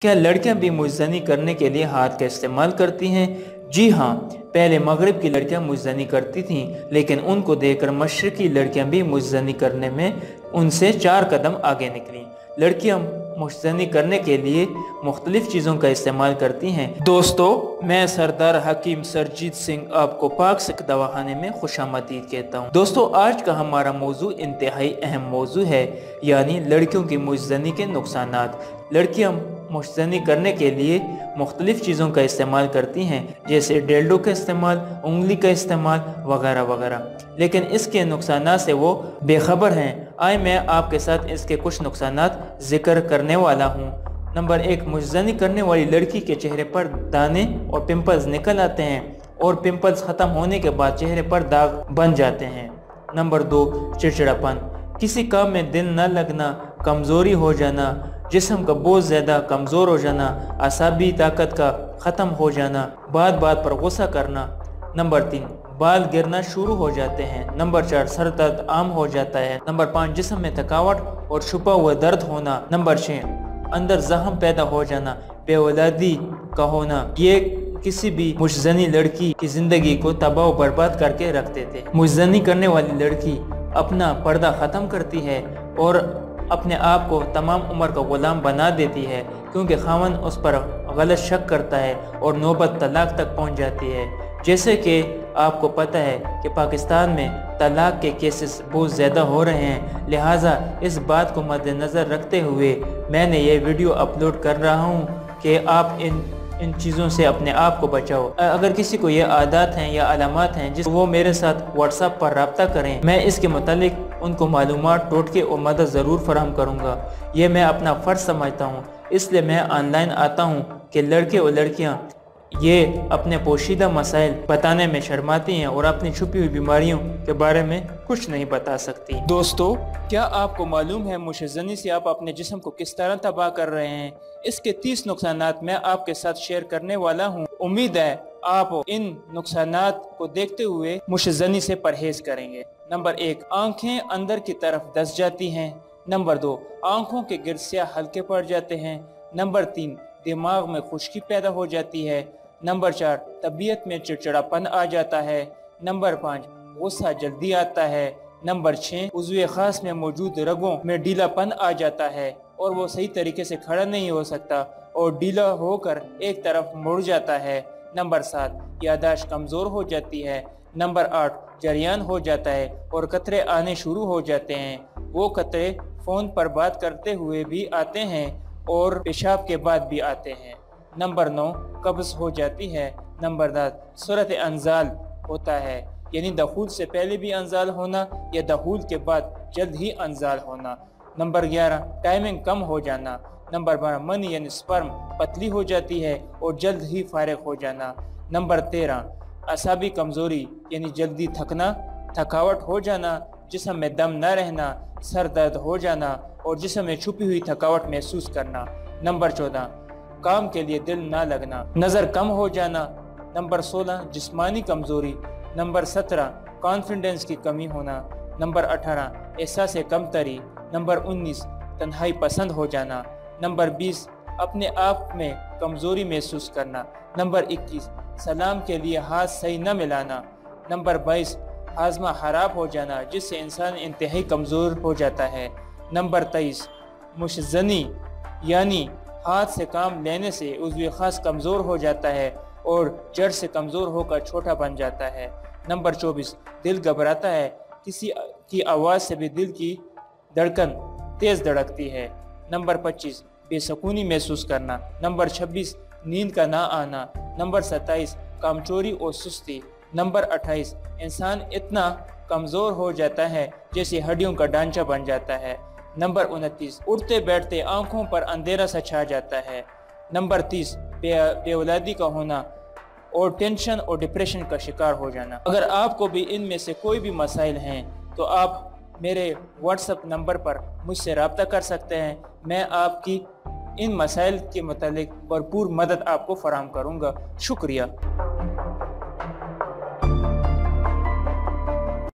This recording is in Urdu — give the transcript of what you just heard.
کیا لڑکیاں بھی مجزنی کرنے کے لیے ہاتھ کا استعمال کرتی ہیں؟ جی ہاں، پہلے مغرب کی لڑکیاں مجزنی کرتی تھیں، لیکن ان کو دیکھ کر مشرقی لڑکیاں بھی مجزنی کرنے میں ان سے 4 قدم آگے نکلیں۔ لڑکیاں مجزنی کرنے کے لیے مختلف چیزوں کا استعمال کرتی ہیں۔ دوستو، میں سردار حکیم سرجیت سنگھ آپ کو پاک سکھ دواخانے میں خوش آمدید کہتا ہوں۔ دوستو، آج کا ہمارا موضوع انتہائی اہم موضوع ہے، یعنی لڑکیوں کی مجزنی کے نقصانات۔ لڑکیاں مجزنی کرنے کے لیے مختلف چیزوں کا استعمال کرتی ہیں، جیسے ڈیلڈو کا استعمال، انگلی کا استعمال وغیرہ وغیرہ، لیکن اس کے نقصانات سے وہ بے خبر ہیں۔ آئے میں آپ کے ساتھ اس کے کچھ نقصانات ذکر کرنے والا ہوں۔ نمبر 1، مجزنی کرنے والی لڑکی کے چہرے پر دانے اور پمپلز نکل آتے ہیں، اور پمپلز ختم ہونے کے بعد چہرے پر داغ بن جاتے ہیں۔ نمبر 2، چڑچڑاپن، کسی کام میں دل نہ لگنا، کمزوری ہو جانا، جسم کا بہت زیادہ کمزور ہو جانا، اعصابی طاقت کا ختم ہو جانا، بات بات پر غصہ کرنا۔ نمبر 3، بال گرنا شروع ہو جاتے ہیں۔ نمبر 4، سر درد عام ہو جاتا ہے۔ نمبر 5، جسم میں تھکاوٹ اور چھپا ہوا درد ہونا۔ نمبر 6، اندر زخم پیدا ہو جانا، بے اولادی کا ہونا۔ یہ کسی بھی مجزنی لڑکی کی زندگی کو تباہ و برباد کر کے رکھ دیتے ہیں۔ مجزنی کرنے والی لڑکی اپنا پردہ ختم کرتی ہے اور اپنے آپ کو تمام عمر کا غلام بنا دیتی ہے، کیونکہ خاوند اس پر غلط شک کرتا ہے اور نوبت طلاق تک پہنچ جاتی ہے۔ جیسے کہ آپ کو پتہ ہے کہ پاکستان میں طلاق کے کیسز بہت زیادہ ہو رہے ہیں، لہٰذا اس بات کو مد نظر رکھتے ہوئے میں نے یہ ویڈیو اپلوڈ کر رہا ہوں کہ آپ ان چیزوں سے اپنے آپ کو بچاؤ۔ اگر کسی کو یہ عادات ہیں یا علامات ہیں جس وہ میرے ساتھ واٹس ایپ پر رابطہ کریں، میں اس کے متعلق ان کو معلومات، ٹوٹکے اور مدد ضرور فراہم کروں گا۔ یہ میں اپنا فرض سمجھتا ہوں، اس لیے میں آن لائن آتا ہوں کہ لڑکے اور لڑکیاں یہ اپنے پوشیدہ مسائل بتانے میں شرماتی ہیں اور اپنی چھپی ہوئی بیماریوں کے بارے میں کچھ نہیں بتا سکتی۔ دوستو، کیا آپ کو معلوم ہے مجزنی سے آپ اپنے جسم کو کس طرح تباہ کر رہے ہیں؟ اس کے 30 نقصانات میں آپ کے ساتھ شیئر کرنے والا ہوں۔ امید ہے آپ ان نقصانات کو دیکھتے ہوئے مجزنی سے پرہیز کریں گے۔ نمبر 1، آنکھیں اندر کی طرف دس جاتی ہیں۔ نمبر 2، آنکھوں کے گرد سیاہ حلقے پڑ جاتے ہیں۔ نمبر 3، دماغ میں خشکی پیدا ہو جاتی ہے۔ نمبر 4، طبیعت میں چڑچڑاپن آ جاتا ہے۔ نمبر 5، غصہ جلدی آتا ہے۔ نمبر 6، عضو خاص میں موجود رگوں میں ڈھیلا پن آ جاتا ہے اور وہ صحیح طریقے سے کھڑا نہیں ہو سکتا اور ڈھیلا ہو کر ایک طرف مڑ جاتا ہے۔ نمبر 7، یادداشت کمزور ہو جاتی ہے۔ نمبر 8، جریان ہو جاتا ہے اور قطرے آنے شروع ہو جاتے ہیں۔ وہ قطرے فون پر بات کرتے ہوئے بھی آتے ہیں اور پیشاب کے بعد بھی آتے ہیں۔ نمبر 9، قبض ہو جاتی ہے۔ نمبر 10، صورت انزال ہوتا ہے، یعنی دخول سے پہلے بھی انزال ہونا یا دخول کے بعد جلد ہی انزال ہونا۔ نمبر 11، ٹائمنگ کم ہو جانا۔ نمبر 12، منی یعنی سپرم پتلی ہو جاتی ہے اور جلد ہی فارغ ہو جانا۔ نمبر 13، اعصابی کمزوری یعنی جلدی تھکنا، تھکاوٹ ہو جانا، جسم میں دم نہ رہنا، سر درد ہو جانا اور جسم میں چھپی ہوئی تھکاوٹ محسوس کرنا۔ نمبر 14، کام کے لیے دل نہ لگنا، نظر کم ہو جانا۔ نمبر 16، جسمانی کمزوری۔ نمبر 17، کانفیڈنس کی کمی ہونا۔ نمبر 18، احساس کمتری۔ نمبر 19، تنہائی پسند ہو جانا۔ نمبر 20، اپنے آپ میں کمزوری محسوس کرنا۔ نمبر 21، سلام کے لیے ہاتھ صحیح نہ ملانا۔ نمبر 22، ہاضمہ خراب ہو جانا جس سے انسان انتہائی کمزور ہو جاتا ہے۔ نمبر 23، مجزنی یعنی ہاتھ سے کام لینے سے عضو خاص کمزور ہو جاتا ہے اور جڑ سے کمزور ہو کر چھوٹا بن جاتا ہے۔ نمبر 24، دل گھبراتا ہے، کسی کی آواز سے بھی دل کی دھڑکن تیز دھڑکتی ہے۔ نمبر 25، بے سکونی محسوس کرنا۔ نمبر 26، نیند کا نہ آنا۔ نمبر 27، کمزوری اور سستی۔ نمبر 28، انسان اتنا کمزور ہو جاتا ہے جیسے ہڈیوں کا ڈھانچہ بن جاتا ہے۔ نمبر 29، اٹھتے بیٹھتے آنکھوں پر اندھیرا سا چھا جاتا ہے۔ نمبر 30، بے اولادی کا ہونا اور ٹینشن اور ڈپریشن کا شکار ہو جانا۔ اگر آپ کو بھی ان میں سے کوئی بھی مسائل ہیں تو آپ میرے واٹس ایپ نمبر پر مجھ سے رابطہ کر سکتے ہیں۔ میں آپ کی ان مسائل کے متعلق بھرپور مدد آپ کو فراہم کروں گا۔ شکریہ۔